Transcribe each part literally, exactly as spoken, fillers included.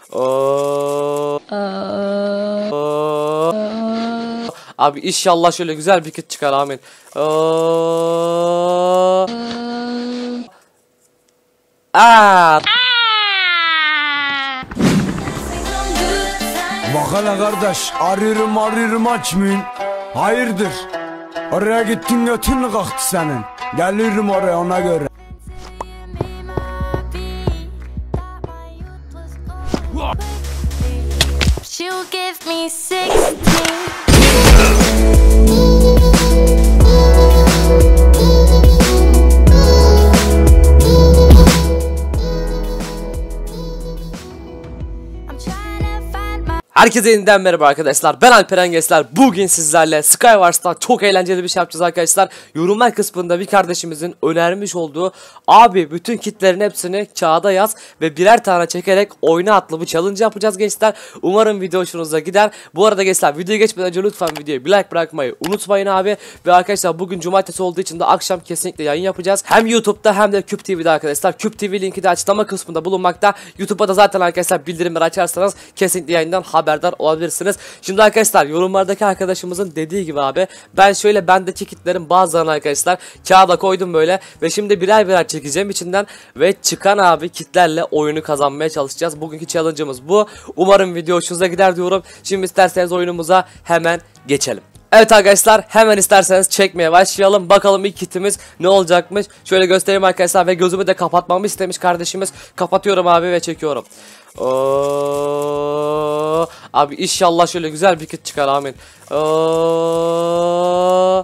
Oo. Oo. Abi inşallah şöyle güzel bir kit çıkar, amin. Oo. Aa. Bak hele kardeş, arıyorum arıyorum açmıyorsun. Hayırdır? Oraya gittin götün mü kalktı senin? Gelirim oraya ona göre. She'll give me sixteen. Herkese yeniden merhaba arkadaşlar, ben Alperen Gençler. Bugün sizlerle Skywars'ta çok eğlenceli bir şey yapacağız arkadaşlar. Yorumlar kısmında bir kardeşimizin önermiş olduğu abi bütün kitlerin hepsini kağıda yaz ve birer tane çekerek oyuna atlı bir challenge yapacağız gençler. Umarım video hoşunuza gider. Bu arada gençler, videoya geçmeden önce lütfen videoya bir like bırakmayı unutmayın abi. Ve arkadaşlar bugün cumartesi olduğu için de akşam kesinlikle yayın yapacağız. Hem YouTube'da hem de Küp T V'de arkadaşlar. Küp T V linki de açıklama kısmında bulunmakta. YouTube'da da zaten arkadaşlar bildirimleri açarsanız kesinlikle yayından haberdar olabilirsiniz. Şimdi arkadaşlar, yorumlardaki arkadaşımızın dediği gibi abi, ben şöyle bendeki kitlerin bazılarını arkadaşlar kağıda koydum böyle ve şimdi birer birer çekeceğim içinden ve çıkan abi kitlerle oyunu kazanmaya çalışacağız. Bugünkü challenge'ımız bu. Umarım video hoşunuza gider diyorum. Şimdi isterseniz oyunumuza hemen geçelim. Evet arkadaşlar, hemen isterseniz çekmeye başlayalım. Bakalım ilk kitimiz ne olacakmış. Şöyle göstereyim arkadaşlar ve gözümü de kapatmamı istemiş kardeşimiz. Kapatıyorum abi ve çekiyorum. Oo, abi inşallah şöyle güzel bir kit çıkar, amin. Oo.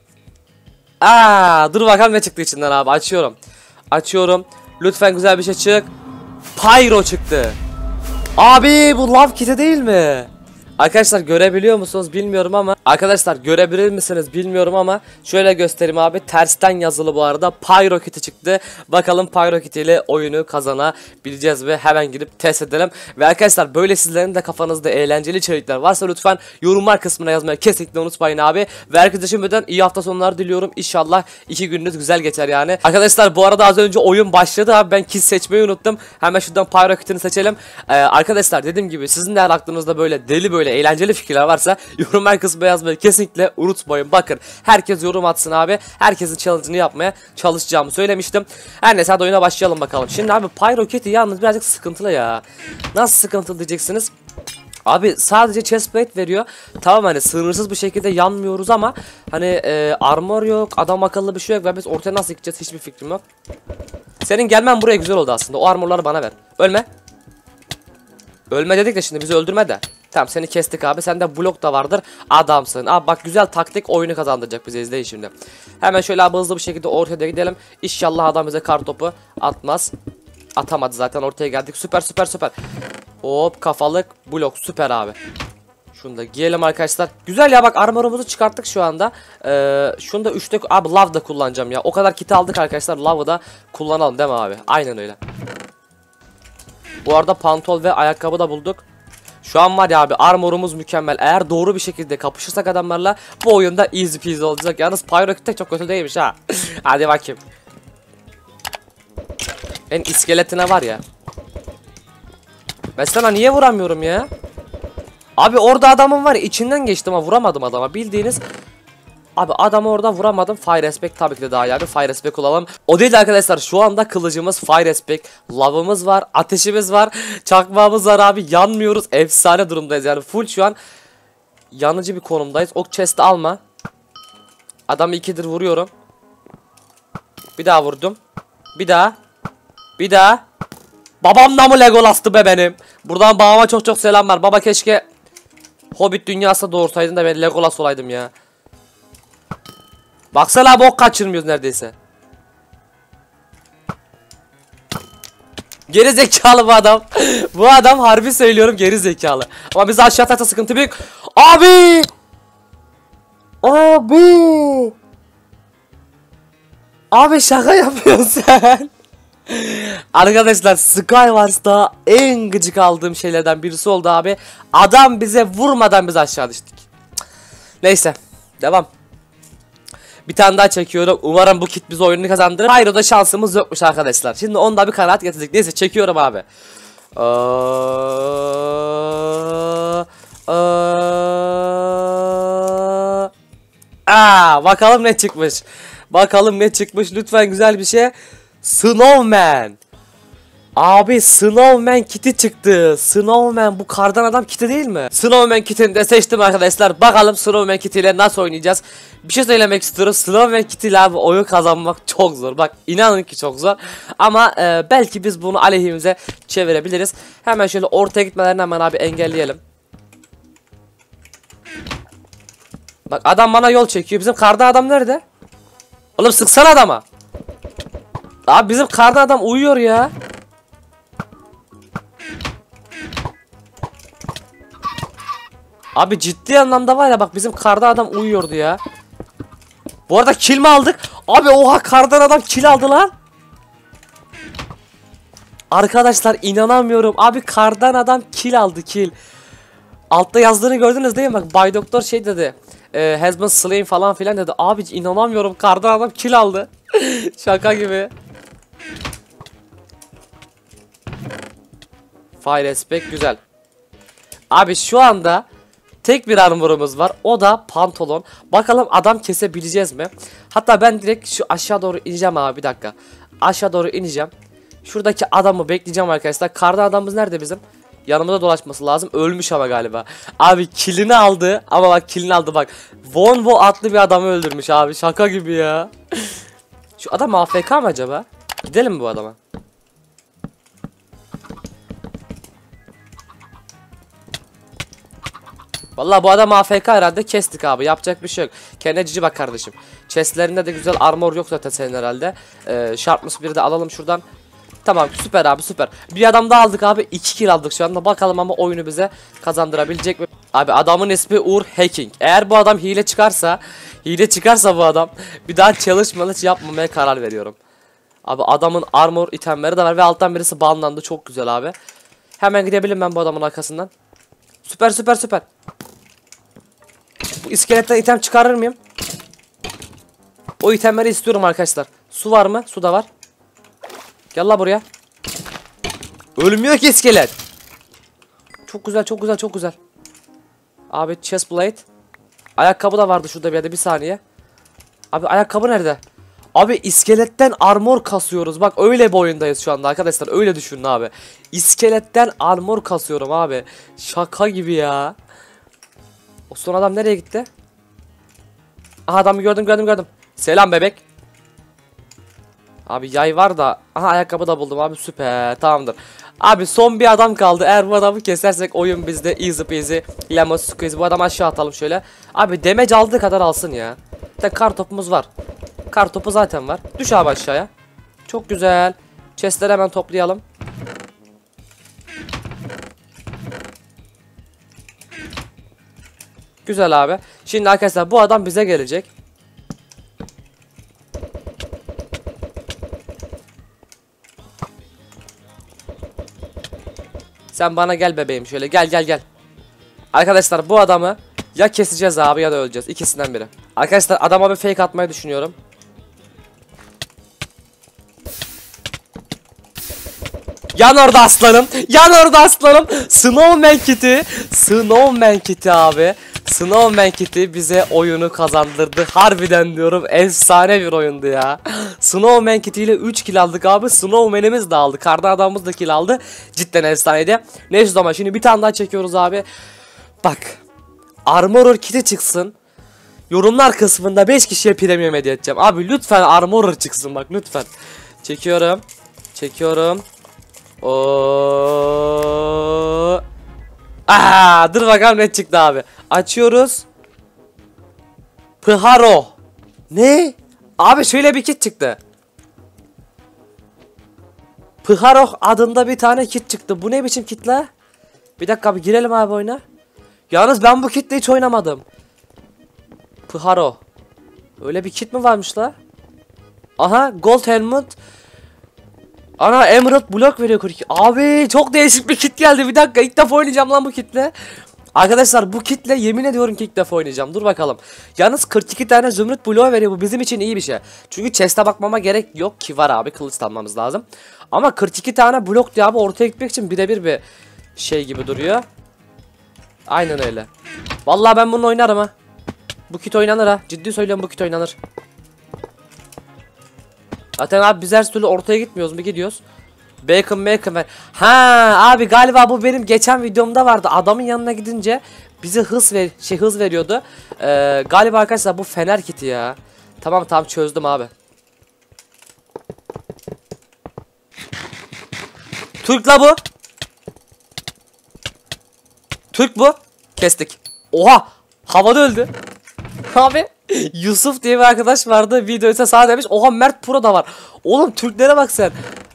Aa, dur bakalım ne çıktı içinden abi. Açıyorum. Açıyorum. Lütfen güzel bir şey çık. Pyro çıktı. Abi bu love kit'i değil mi? Arkadaşlar görebiliyor musunuz bilmiyorum ama arkadaşlar görebilir misiniz bilmiyorum ama şöyle göstereyim abi, tersten yazılı bu arada Pyro Kit'i çıktı. Bakalım Pyro Kit ile oyunu kazanabileceğiz ve hemen girip test edelim. Ve arkadaşlar böyle sizlerin de kafanızda eğlenceli içerikler varsa lütfen yorumlar kısmına yazmayı kesinlikle unutmayın abi. Ve herkese şimdiden iyi hafta sonları diliyorum. İnşallah iki gününüz güzel geçer yani. Arkadaşlar bu arada az önce oyun başladı abi, ben kit seçmeyi unuttum. Hemen şuradan Pyro Kit'ini seçelim. Ee, arkadaşlar dediğim gibi sizin de aklınızda böyle deli böyle eğlenceli fikirler varsa yorumlar kısmına yazmayı kesinlikle unutmayın. Bakın herkes yorum atsın abi. Herkesin challenge'ını yapmaya çalışacağımı söylemiştim. Her neyse hadi oyuna başlayalım bakalım. Şimdi abi Pyro Kit'i yalnız birazcık sıkıntılı ya. Nasıl sıkıntılı diyeceksiniz? Abi sadece chestplate veriyor. Tamam, hani sınırsız bir şekilde yanmıyoruz ama hani e, armor yok, adam akıllı bir şey yok ve biz ortaya nasıl gideceğiz hiçbir fikrim yok. Senin gelmen buraya güzel oldu aslında. O armorları bana ver. Ölme. Ölme dedik de şimdi bizi öldürme de. Tamam, seni kestik abi. Sende blok da vardır. Adamsın. Abi bak, güzel taktik oyunu kazandıracak bize, izleyin şimdi. Hemen şöyle abi hızlı bir şekilde ortaya gidelim. İnşallah adam bize kartopu atmaz. Atamadı zaten, ortaya geldik. Süper süper süper. Hop, kafalık blok, süper abi. Şunu da giyelim arkadaşlar. Güzel ya, bak armorumuzu çıkarttık şu anda. Ee, şunu da üçte abi love da kullanacağım ya. O kadar kit aldık arkadaşlar, love'ı da kullanalım değil mi abi? Aynen öyle. Bu arada pantol ve ayakkabı da bulduk. Şu an var ya abi, armorumuz mükemmel. Eğer doğru bir şekilde kapışırsak adamlarla bu oyunda easy peasy olacak. Yalnız Pyro Kit çok kötü değilmiş ha. Hadi bakayım. En iskeletine var ya. Ben sana niye vuramıyorum ya? Abi orada adamın var ya, içinden geçtim ama vuramadım adama, bildiğiniz. Abi adamı orada vuramadım. Fire Respect tabii ki de daha iyi abi. Fire Respect kullanalım. O değil arkadaşlar, şu anda kılıcımız Fire Respect. Love'ımız var. Ateşimiz var. Çakmağımız var abi. Yanmıyoruz. Efsane durumdayız yani. Full şu an yanıcı bir konumdayız. Ok chest'i alma. Adamı ikidir vuruyorum. Bir daha vurdum. Bir daha. Bir daha. Babam da mı Legolas'tı be benim? Buradan babama çok çok selamlar. Baba keşke Hobbit dünyasında doğursaydın da ben Legolas olaydım ya. Baksana abi, ok kaçırmıyoruz neredeyse. Geri zekalı bu adam. Bu adam harbi söylüyorum, geri zekalı. Ama biz aşağı tarafta sıkıntı büyük. Abi! Abi! Abi şaka yapıyorsun sen. Arkadaşlar Skywars'ta en gıcık aldığım şeylerden birisi oldu abi. Adam bize vurmadan biz aşağı düştük. Neyse, devam. Bir tane daha çekiyorum. Umarım bu kit bize oyunu kazandırır. Pyro'da şansımız yokmuş arkadaşlar. Şimdi onda bir kanaat getirdik. Neyse çekiyorum abi. Aa... Bakalım ne çıkmış. Bakalım ne çıkmış. Lütfen güzel bir şey. Snowman. Abi Snowman kiti çıktı. Snowman bu kardan adam kiti değil mi? Snowman kitini de seçtim arkadaşlar. Bakalım Snowman kitiyle nasıl oynayacağız. Bir şey söylemek istiyorum. Snowman kitiyle abi oyun kazanmak çok zor. Bak inanın ki çok zor. Ama e, belki biz bunu aleyhimize çevirebiliriz. Hemen şöyle ortaya gitmelerini hemen abi engelleyelim. Bak adam bana yol çekiyor. Bizim kardan adam nerede? Oğlum sıksana adama. Abi bizim kardan adam uyuyor ya. Abi ciddi anlamda var ya bak bizim kardan adam uyuyordu ya. Bu arada kill mi aldık? Abi oha kardan adam kill aldı lan. Arkadaşlar inanamıyorum. Abi kardan adam kill aldı kill. Altta yazdığını gördünüz değil mi? Bak Bay Doktor şey dedi. E, has been slain falan filan dedi. Abi inanamıyorum kardan adam kill aldı. Şaka gibi. Fire aspect güzel. Abi şu anda tek bir armorumuz var. O da pantolon. Bakalım adam kesebileceğiz mi? Hatta ben direkt şu aşağı doğru ineceğim abi bir dakika. Aşağı doğru ineceğim. Şuradaki adamı bekleyeceğim arkadaşlar. Kardan adamımız nerede bizim? Yanımıza dolaşması lazım. Ölmüş ama galiba. Abi killini aldı. Ama bak killini aldı bak. Von Wo adlı bir adamı öldürmüş abi. Şaka gibi ya. Şu adam A F K mı acaba? Gidelim mi bu adama? Vallahi bu adam A F K herhalde, kestik abi, yapacak bir şey yok. Kendine cici bak kardeşim. Chestlerinde de güzel armor yok zaten senin herhalde. Ee, Sharpness biri de alalım şuradan. Tamam süper abi süper. Bir adam daha aldık abi, iki kill aldık şu anda. Bakalım ama oyunu bize kazandırabilecek mi? Abi adamın ismi Uğur Hacking. Eğer bu adam hile çıkarsa, hile çıkarsa bu adam bir daha challenge malış yapmamaya karar veriyorum. Abi adamın armor itemleri de var ve alttan birisi banlandı, çok güzel abi. Hemen gidebilirim ben bu adamın arkasından. Süper süper süper. Bu iskeletten item çıkarır mıyım? O itemleri istiyorum arkadaşlar. Su var mı? Su da var. Gel la buraya. Ölmüyor ki iskelet. Çok güzel çok güzel çok güzel. Abi chest plate. Ayakkabı da vardı şurada bir yerde, bir saniye. Abi ayakkabı nerede? Abi iskeletten armor kasıyoruz. Bak öyle bir oyundayız şu anda arkadaşlar. Öyle düşünün abi. İskeletten armor kasıyorum abi. Şaka gibi ya. O son adam nereye gitti? Aha adamı gördüm gördüm gördüm. Selam bebek. Abi yay var da. Aha ayakkabı da buldum abi, süper, tamamdır. Abi son bir adam kaldı. Eğer bu adamı kesersek oyun bizde easy peasy lemon squeeze. Bu adamı aşağı atalım şöyle. Abi damage aldığı kadar alsın ya. Bir kar topumuz var. Kar topu zaten var. Düş abi aşağıya. Çok güzel. Chestleri hemen toplayalım. Güzel abi. Şimdi arkadaşlar bu adam bize gelecek. Sen bana gel bebeğim, şöyle gel gel gel. Arkadaşlar bu adamı ya keseceğiz abi ya da öleceğiz. İkisinden biri. Arkadaşlar adama bir fake atmayı düşünüyorum. Yan orada aslanım. Yan orada aslanım. Snowman kiti. Snowman kiti abi. Snowman kiti bize oyunu kazandırdı. Harbiden diyorum, efsane bir oyundu ya. Snowman kiti ile üç kill aldık abi. Snowman'imiz de aldı. Kardan adamımız da kill aldı. Cidden efsaneydi. Neyse zaman şimdi bir tane daha çekiyoruz abi. Bak. Armoror kiti çıksın. Yorumlar kısmında beş kişiye premium hediye edeceğim. Abi lütfen Armoror çıksın bak lütfen. Çekiyorum. Çekiyorum. Oo. Aa, dur bakalım ne çıktı abi. Açıyoruz. Piharo. Ne? Abi şöyle bir kit çıktı. Piharo adında bir tane kit çıktı. Bu ne biçim kit la? Bir dakika bir girelim abi oyuna. Yalnız ben bu kitle hiç oynamadım. Piharo. Öyle bir kit mi varmış la? Aha gold helmet. Ana emerald blok veriyor kırk iki. Abi çok değişik bir kit geldi. Bir dakika ilk defa oynayacağım lan bu kitle. Arkadaşlar bu kitle yemin ediyorum ki ilk defa oynayacağım. Dur bakalım. Yalnız kırk iki tane zümrüt bloğu veriyor. Bu bizim için iyi bir şey. Çünkü chest'e bakmama gerek yok ki, var abi, kılıç almamız lazım. Ama kırk iki tane blok diye abi ortaya gitmek için birebir bir şey gibi duruyor. Aynen öyle. Vallahi ben bunu oynarım ha. Bu kit oynanır ha. Ciddi söylüyorum, bu kit oynanır. Zaten abi biz her türlü ortaya gitmiyoruz mu, gidiyoruz. Bacon bacon ver. Ha abi galiba bu benim geçen videomda vardı. Adamın yanına gidince bize hız ver şey hız veriyordu. Ee, galiba arkadaşlar bu fener kiti ya. Tamam tamam çözdüm abi. Türk la bu. Türk bu. Kestik. Oha havada öldü. Abi Yusuf diye bir arkadaş vardı, videoysa sağ demiş. Oha Mert Pro da var. Oğlum Türklere bak sen.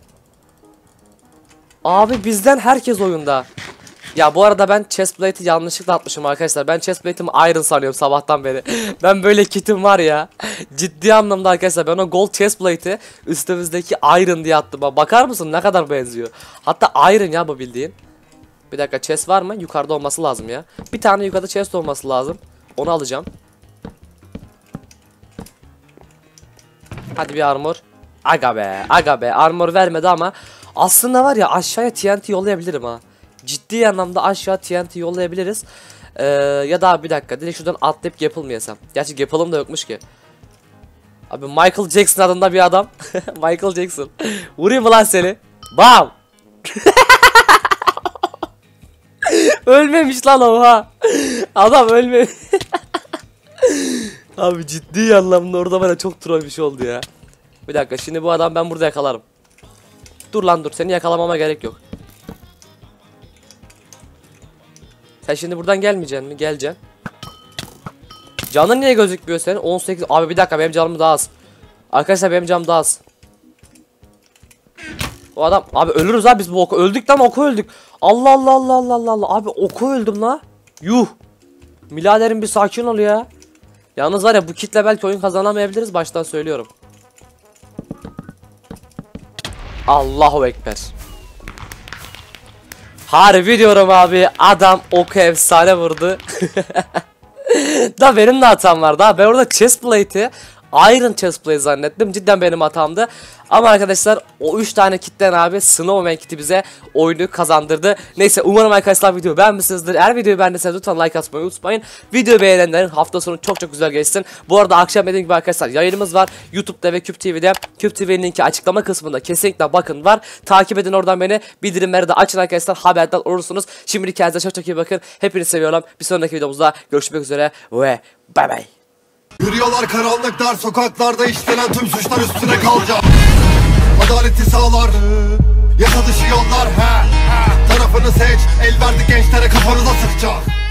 Abi bizden herkes oyunda. Ya bu arada ben chestplate'i yanlışlıkla atmışım arkadaşlar. Ben chestplate'imi iron sanıyorum sabahtan beri. Ben böyle kitim var ya. Ciddi anlamda arkadaşlar ben o gold chestplate'i üstümüzdeki iron diye attım. Bakar mısın ne kadar benziyor. Hatta iron ya bu bildiğin. Bir dakika chest var mı? Yukarıda olması lazım ya. Bir tane yukarıda chest olması lazım. Onu alacağım. Hadi bir armor. Aga be aga be armor vermedi ama aslında var ya aşağıya T N T yollayabilirim ha. Ciddi anlamda aşağı T N T yollayabiliriz. Ee, ya da bir dakika direkt şuradan atlayıp yapılmayasam. Gerçi yapalım da yokmuş ki. Abi Michael Jackson adında bir adam. Michael Jackson. Vurayım mı lan seni? Bam. Ölmemiş lan o ha. Adam ölmemiş. Abi ciddi anlamda orada bana çok troll bir şey oldu ya. Bir dakika şimdi bu adam ben burada yakalarım. Dur lan dur, seni yakalamama gerek yok. Sen şimdi buradan gelmeyeceksin mi? Geleceksin. Canın niye gözükmüyor senin? on sekiz. Abi bir dakika benim canım daha az. Arkadaşlar benim canım daha az. O adam abi ölürüz abi biz bu oku. Öldük lan oku öldük. Allah Allah Allah Allah Allah Allah. Abi oku öldüm la. Yuh. Miladerim bir sakin ol ya. Yalnız var ya bu kitle belki oyun kazanamayabiliriz, baştan söylüyorum. Allahu Ekber. Harbi diyorum abi, adam oku efsane vurdu. Da benim de hatam var daha. Ben orada chestplate'i Iron chestplate zannettim. Cidden benim hatamdı. Ama arkadaşlar o üç tane kitten abi Snowman kiti bize oyunu kazandırdı. Neyse umarım arkadaşlar videoyu beğenmişsinizdir. Eğer videoyu beğendiyseniz lütfen like atmayı unutmayın. Videoyu beğenenlerin hafta sonu çok çok güzel geçsin. Bu arada akşam dediğim gibi arkadaşlar yayınımız var. YouTube'da ve Küp T V'de. Küp T V'nin linki açıklama kısmında kesinlikle bakın var. Takip edin oradan beni. Bildirimleri de açın arkadaşlar. Haberdar olursunuz. Şimdilik kendinize çok çok iyi bakın. Hepinizi seviyorum. Bir sonraki videomuzda görüşmek üzere ve bay bay. Yürüyorlar karanlık dar sokaklarda, işlenen tüm suçlar üstüne kalacak. Adaleti sağlar, yasa dışı yollar he, he. Tarafını seç, el verdi gençlere kafanıza sıkacak.